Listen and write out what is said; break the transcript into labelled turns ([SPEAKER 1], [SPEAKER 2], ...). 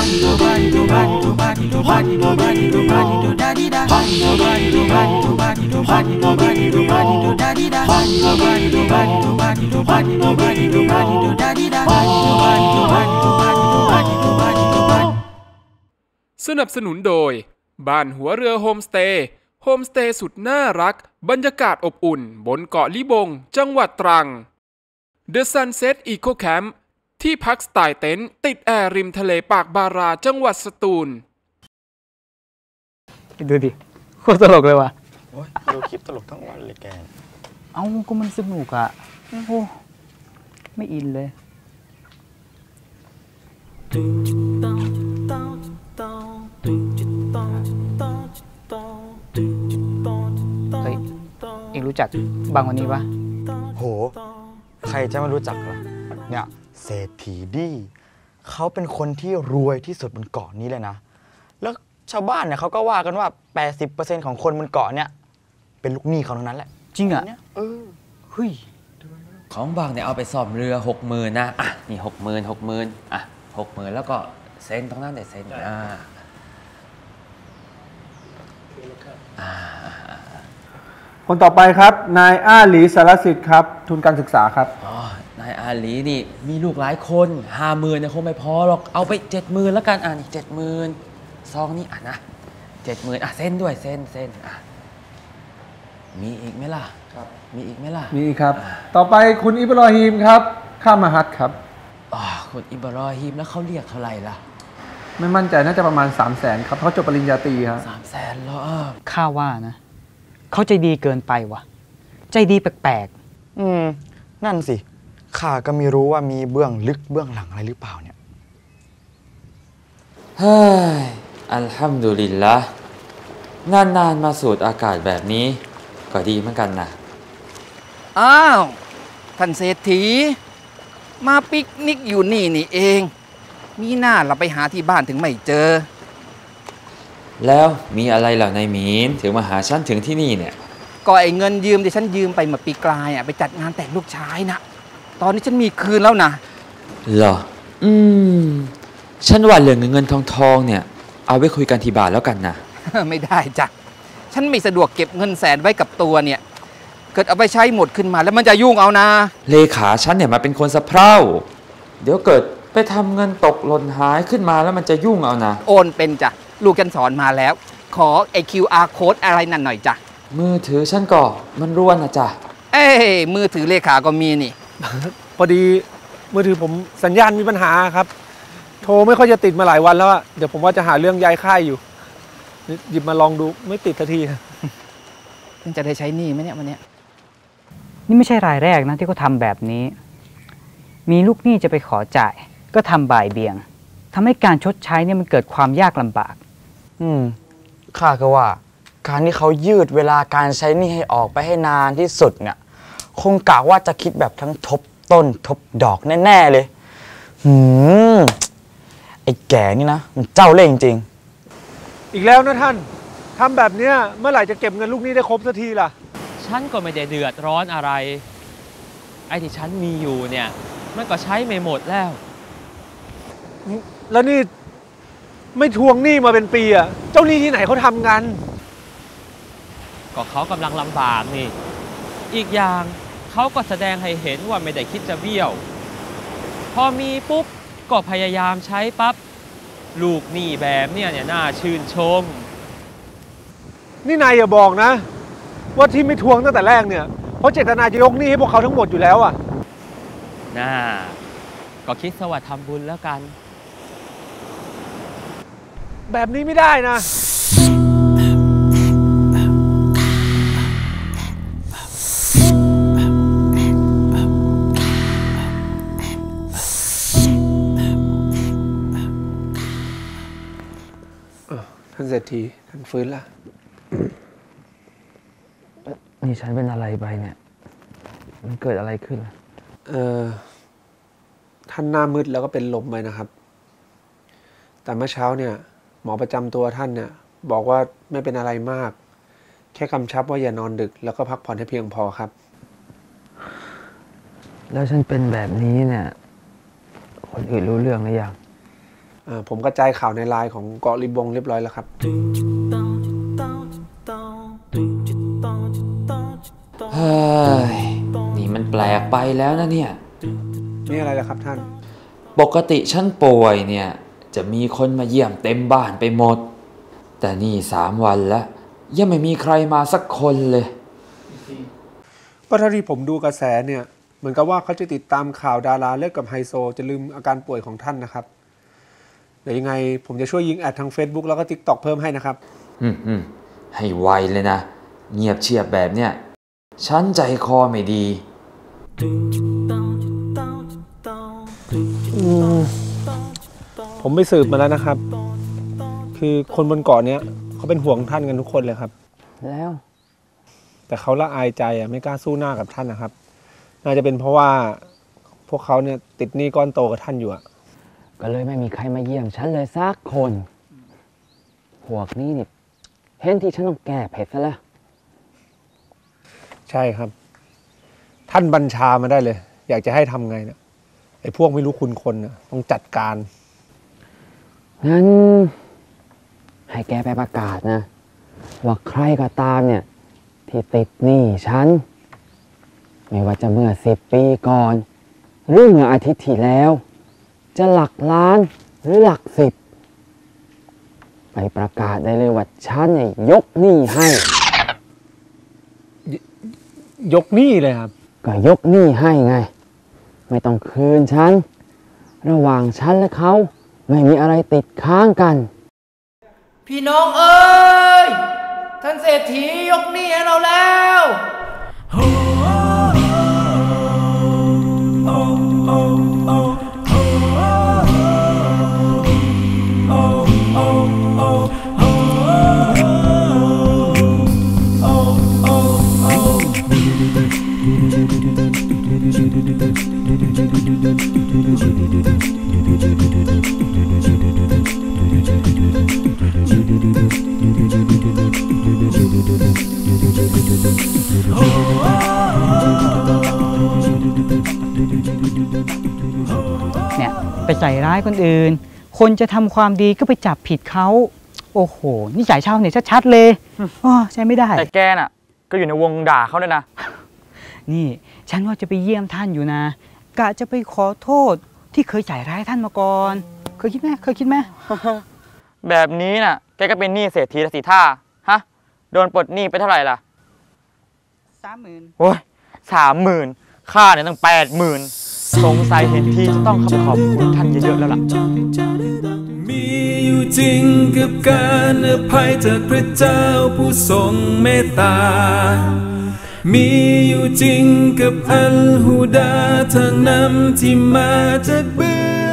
[SPEAKER 1] สนับสนุนโดยบ้านหัวเรือโฮมสเตย์สุดน่ารักบรรยากาศอบอุ่นบนเกาะลิบงจังหวัดตรัง The Sunset Eco Camp ที่พักสไตล์เต็นท์ติดแอร์ริมทะเลปากบาราจังหวัดสตูล
[SPEAKER 2] ดูดิโคตรตลกเลยว่ะ
[SPEAKER 3] ดูคลิปตลกทั้งวันเลยแก
[SPEAKER 2] เอ้าก็มันสนุกอ่ะโอ้ไม่อินเลยเฮ้ยเอ็งรู้จักบางวันนี้ปะ
[SPEAKER 3] โหใครจะไม่รู้จักล่ะเนี่ยเศรษฐีดีเขาเป็นคนที่รวยที่สุดบนเกาะนี้เลยนะแล้วชาวบ้านเนี่ยเขาก็ว่ากันว่า 80% ของคนบนเกาะเนี่ยเป็นลูกหนี้เขาทั้งนั้นแหละ
[SPEAKER 2] จริงอ่ะเฮ้ย
[SPEAKER 4] ของบางเนี่ยเอาไปซ่อมเรือ 60,000 นะอ่ะนี่ 60,000 อ่ะ 60,000 แล้วก็เซ็นตรงนั้นได้เซ็น
[SPEAKER 5] คนต่อไปครับนายอาหลีสารสิทธิ์ครับทุนการศึกษาครับ
[SPEAKER 4] นายอาหลีนี่มีลูกหลายคน 50,000 เนี่ยคงไม่พอหรอกเอาไป 70,000 แล้วกันนี่ 70,000 ซองนี้นะ 70,000 เซ็นด้วยเซ็นมีอีกไหมล่ะครับมีอีกไหมล่ะ
[SPEAKER 5] มีครับต่อไปคุณอิบรอฮีมครับข้ามหัดครับ
[SPEAKER 4] คุณอิบรอฮีมแล้วเขาเรียกเท่าไหร่ล่ะ
[SPEAKER 5] ไม่มั่นใจน่าจะประมาณ 300,000 ครับเขาจบปริญญาตรีครับ
[SPEAKER 4] 300,000เหรอ
[SPEAKER 2] ข้าว่านะเขาใจดีเกินไปว่ะใจดีแปลก
[SPEAKER 3] ๆนั่นสิข้าก็ไม่รู้ว่ามีเบื้องลึกเบื้องหลังอะไรหรือเปล่าเนี่ย
[SPEAKER 4] เฮ้ยอัลฮัมดุลิลละนานๆมาสูดอากาศแบบนี้ก็ดีเหมือนกันนะ
[SPEAKER 6] อ้าวท่านเศรษฐีมาปิกนิกอยู่นี่เองมีหน้าเราไปหาที่บ้านถึงไม่เจอ
[SPEAKER 4] แล้วมีอะไรเหล่านายหมีนถึงมาหาฉันถึงที่นี่เนี่ย
[SPEAKER 6] ก็ไอ้เงินยืมที่ฉันยืมไปเมื่อปีกลายไปจัดงานแต่งลูกชายนะตอนนี้ฉันมีคืนแล้วนะ
[SPEAKER 4] เหรอฉันว่าเรื่องเงินทองเนี่ยเอาไว้คุยกันที่บ้านแล้วกันนะ
[SPEAKER 6] ไม่ได้จ้ะฉันไม่สะดวกเก็บเงินแสนไว้กับตัวเนี่ยเกิดเอาไปใช้หมดขึ้นมาแล้วมันจะยุ่งเอานะ
[SPEAKER 4] เลขาฉันเนี่ยมาเป็นคนสะเพร่าเดี๋ยวเกิดไปทำเงินตกหล่นหายขึ้นมาแล้วมันจะยุ่งเอานะ
[SPEAKER 6] โอนเป็นจ้ะลูกฉันสอนมาแล้วขอไอ้ QR code อะไรนั่นหน่อยจ้ะ
[SPEAKER 4] มือถือฉันก็มันร่วนนะจ้ะ
[SPEAKER 6] มือถือเลขาก็มีนี่
[SPEAKER 5] พอดีมือถือผมสัญญาณมีปัญหาครับโทรไม่ค่อยจะติดมาหลายวันแล้วเดี๋ยวผมว่าจะหาเรื่องย้ายค่ายอยู่หยิบมาลองดูไม่ติดทันที
[SPEAKER 6] จะได้ใช้หนี้ไหมเนี่ยวันนี้
[SPEAKER 2] นี่ไม่ใช่รายแรกนะที่เขาทำแบบนี้มีลูกหนี้จะไปขอจ่ายก็ทำบ่ายเบี่ยงทำให้การชดใช้เนี่ยมันเกิดความยากลำบาก
[SPEAKER 3] ข้าก็ว่าการที่เขายืดเวลาการใช้หนี้ให้ออกไปให้นานที่สุดเนี่ยคงกะว่าจะคิดแบบทั้งทบต้นทบดอกแน่ๆเลยไอ้แก่นี่นะมันเจ้าเล่ห์จริง
[SPEAKER 5] อีกแล้วนะท่านทำแบบนี้เมื่อไหร่จะเก็บเงินลูกหนี้ได้ครบสักทีล่ะ
[SPEAKER 7] ฉันก็ไม่ได้เดือดร้อนอะไรไอ้ที่ฉันมีอยู่เนี่ยมันก็ใช้ไม่หมด
[SPEAKER 5] แล้วนี่ไม่ทวงหนี้มาเป็นปีเจ้าหนี้ที่ไหนเขาทำกัน
[SPEAKER 7] ก็เขากำลังลำบากนี่อีกอย่างเขาก็แสดงให้เห็นว่าไม่ได้คิดจะเบี้ยวพอมีปุ๊บก็พยายามใช้ปั๊บลูกหนี้แบบเนี่ยน่าชื่นชม
[SPEAKER 5] นี่นายอย่าบอกนะว่าที่ไม่ทวงตั้งแต่แรกเนี่ยเพราะเจตนาจะยกหนี้ให้พวกเขาทั้งหมดอยู่แล้ว
[SPEAKER 7] ก็คิดสวัสดิ์ทำบุญแล้วกัน
[SPEAKER 5] แบบนี้ไม่ได้นะท่านเศรษฐีท่านฟื้นละ
[SPEAKER 4] นี่ฉันเป็นอะไรไปเนี่ยมันเกิดอะไรขึ้น
[SPEAKER 5] ท่านหน้ามืดแล้วก็เป็นลมไปนะครับแต่เมื่อเช้าเนี่ยหมอประจำตัวท่านเนี่ยบอกว่าไม่เป็นอะไรมากแค่กำชับว่าอย่านอนดึกแล้วก็พักผ่อนให้เพียงพอครับ
[SPEAKER 4] แล้วฉันเป็นแบบนี้เนี่ยคนอื่นรู้เรื่องหรือยัง
[SPEAKER 5] ผมกระจายข่าวในไลน์ของเกาะลิบงเรียบร้อยแล้วครับ
[SPEAKER 4] เฮ้ยนี่มันแปลกไปแล้วนะเนี่ย
[SPEAKER 5] นี่อะไรล่ะครับท่าน
[SPEAKER 4] ปกติฉันป่วยเนี่ยจะมีคนมาเยี่ยมเต็มบ้านไปหมดแต่นี่3 วันแล้วยังไม่มีใครมาสักคนเลย
[SPEAKER 5] ก็เท่าที่ผมดูกระแสเนี่ยเหมือนกับว่าเขาจะติดตามข่าวดาราเลิกกับไฮโซจะลืมอาการป่วยของท่านนะครับเดี๋ยวยังไงผมจะช่วยยิงแอดทาง Facebook แล้วก็ TikTok เพิ่มให้นะครับ
[SPEAKER 4] ให้ไวเลยนะเงียบเชียบแบบเนี้ยฉันใจคอไม่ดี
[SPEAKER 5] ผมไปสืบมาแล้วนะครับคือคนบนเกาะเนี้ยเขาเป็นห่วงท่านกันทุกคนเลยครับ
[SPEAKER 2] แล้ว
[SPEAKER 5] แต่เขาละอายใจไม่กล้าสู้หน้ากับท่านนะครับน่าจะเป็นเพราะว่าพวกเขาเนี่ยติดหนี้ก้อนโตกับท่านอยู่
[SPEAKER 2] ก็เลยไม่มีใครมาเยี่ยมฉันเลยสักคนพวกนี้เนี่ยเห็นที่ฉันต้องแก้เผ็ดซะแล้ว
[SPEAKER 5] ใช่ครับท่านบัญชามาได้เลยอยากจะให้ทำไงเนี่ยไอ้พวกไม่รู้คุณคนนะต้องจัดการ
[SPEAKER 2] งั้นให้แกไปประกาศนะว่าใครก็ตามเนี่ยที่ติดหนี้ฉันไม่ว่าจะเมื่อ10 ปีก่อนหรือเมื่ออาทิตย์ที่แล้วจะหลักล้านหรือหลัก10ไปประกาศได้เลยว่าฉันเนี่ยยกหนี้ให้
[SPEAKER 5] ยกหนี้เลยครับ
[SPEAKER 2] ก็ยกหนี้ให้ไงไม่ต้องคืนฉันระหว่างฉันและเขาไม่มีอะไรติดค้างกัน
[SPEAKER 6] พี่น้องเอ้ยท่านเศรษฐียกหนี้ให้เราแล้ว
[SPEAKER 2] เนี่ยไปใส่ร้ายคนอื่นคนจะทำความดีก็ไปจับผิดเขาโอ้โหนี่จ่ายเช่าเนี่ยชัดๆเลยใช่ไม่ได้
[SPEAKER 3] แต่แกน่ะก็อยู่ในวงด่าเขาด้วยนะ
[SPEAKER 2] นี่ฉันว่าจะไปเยี่ยมท่านอยู่นะกะจะไปขอโทษที่เคยจ่ายร้ายท่านมาก่อนเคยคิดไหม
[SPEAKER 3] แบบนี้น่ะแกก็เป็นหนี้เศรษฐีละสิท่าฮะโดนปลดหนี้ไปเท่าไหร่ล่ะ
[SPEAKER 2] 30,000
[SPEAKER 3] โอ้ย30,000ค่าเนี่ยตั้ง80,000สงสัยเห็นทีจะต้องเข้าไปขอบคุณท่านเยอะๆแล้วล่ะ
[SPEAKER 8] มีอยู่จริงกับการอภัยจากพระเจ้าผู้ทรงเมตตามีอยู่จริงกับอัลฮูดาทางนำที่มาจากเบื้อง